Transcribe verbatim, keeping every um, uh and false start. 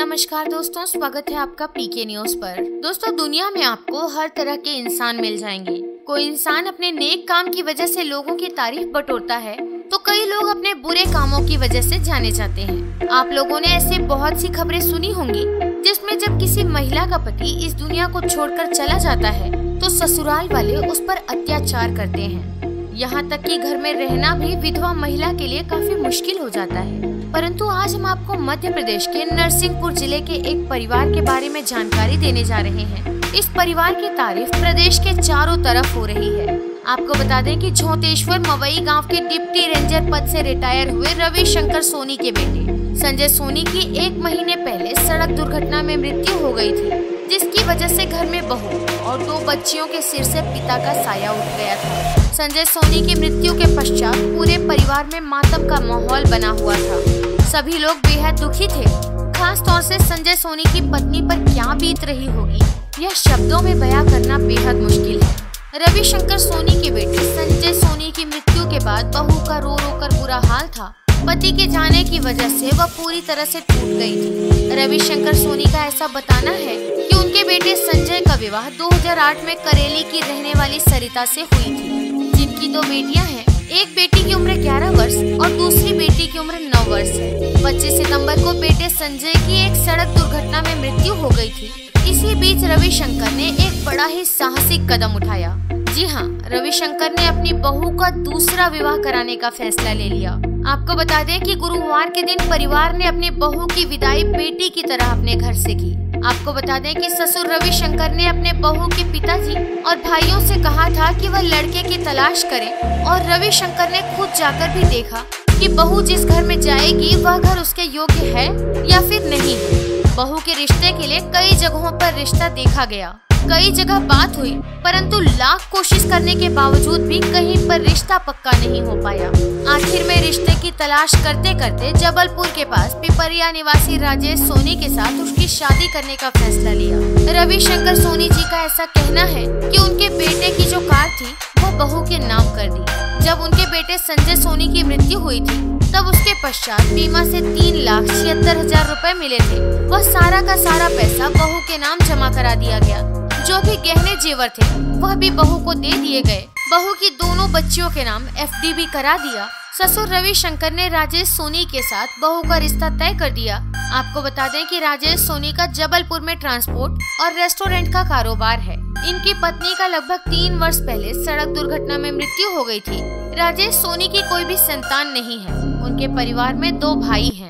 नमस्कार दोस्तों, स्वागत है आपका पीके न्यूज पर। दोस्तों, दुनिया में आपको हर तरह के इंसान मिल जाएंगे। कोई इंसान अपने नेक काम की वजह से लोगों की तारीफ बटोरता है, तो कई लोग अपने बुरे कामों की वजह से जाने जाते हैं। आप लोगों ने ऐसे बहुत सी खबरें सुनी होंगी जिसमें जब किसी महिला का पति इस दुनिया को छोड़कर चला जाता है तो ससुराल वाले उस पर अत्याचार करते हैं। यहाँ तक कि घर में रहना भी विधवा महिला के लिए काफी मुश्किल हो जाता है। परंतु आज हम आपको मध्य प्रदेश के नरसिंहपुर जिले के एक परिवार के बारे में जानकारी देने जा रहे हैं। इस परिवार की तारीफ प्रदेश के चारों तरफ हो रही है। आपको बता दें कि झोंतेश्वर मवई गांव के डिप्टी रेंजर पद से रिटायर हुए रविशंकर सोनी के बेटे संजय सोनी की एक महीने पहले सड़क दुर्घटना में मृत्यु हो गई थी, जिसकी वजह से घर में बहू और दो बच्चियों के सिर से पिता का साया उठ गया था। संजय सोनी की मृत्यु के पश्चात पूरे परिवार में मातम का माहौल बना हुआ था। सभी लोग बेहद दुखी थे। खास तौर से संजय सोनी की पत्नी पर क्या बीत रही होगी, यह शब्दों में बयां करना बेहद मुश्किल है। रविशंकर सोनी के बेटे संजय सोनी की मृत्यु के बाद बहू का रो रो कर बुरा हाल था। पति के जाने की वजह से वह पूरी तरह से टूट गई थी। रविशंकर सोनी का ऐसा बताना है कि उनके बेटे संजय का विवाह दो हज़ार आठ में करेली की रहने वाली सरिता से हुई थी, जिनकी दो बेटियां हैं। एक बेटी की उम्र ग्यारह वर्ष और दूसरी बेटी की उम्र नौ वर्ष है। पच्चीस सितंबर को बेटे संजय की एक सड़क दुर्घटना में मृत्यु हो गई थी। इसी बीच रविशंकर ने एक बड़ा ही साहसिक कदम उठाया। जी हाँ, रविशंकर ने अपनी बहू का दूसरा विवाह कराने का फैसला ले लिया। आपको बता दें कि गुरुवार के दिन परिवार ने अपनी बहू की विदाई बेटी की तरह अपने घर से की। आपको बता दें कि ससुर रविशंकर ने अपने बहू के पिताजी और भाइयों से कहा था कि वह लड़के की तलाश करें, और रविशंकर ने खुद जाकर भी देखा कि बहू जिस घर में जाएगी वह घर उसके योग्य है या फिर नहीं। बहू के रिश्ते के लिए कई जगहों पर रिश्ता देखा गया, कई जगह बात हुई, परंतु लाख कोशिश करने के बावजूद भी कहीं पर रिश्ता पक्का नहीं हो पाया। आखिर में रिश्ते की तलाश करते करते जबलपुर के पास पिपरिया निवासी राजेश सोनी के साथ उसकी शादी करने का फैसला लिया। रविशंकर सोनी जी का ऐसा कहना है कि उनके बेटे की जो कार थी वो बहू के नाम कर दी। जब उनके बेटे संजय सोनी की मृत्यु हुई थी तब उसके पश्चात बीमा से तीन लाख छिहत्तर हजार रूपए मिले थे। वह सारा का सारा पैसा बहू के नाम जमा करा दिया गया। जो भी गहने जेवर थे वह भी बहू को दे दिए गए। बहू की दोनों बच्चियों के नाम एफ डी भी करा दिया। ससुर रविशंकर ने राजेश सोनी के साथ बहू का रिश्ता तय कर दिया। आपको बता दें कि राजेश सोनी का जबलपुर में ट्रांसपोर्ट और रेस्टोरेंट का कारोबार है। इनकी पत्नी का लगभग तीन वर्ष पहले सड़क दुर्घटना में मृत्यु हो गई थी। राजेश सोनी की कोई भी संतान नहीं है। उनके परिवार में दो भाई हैं।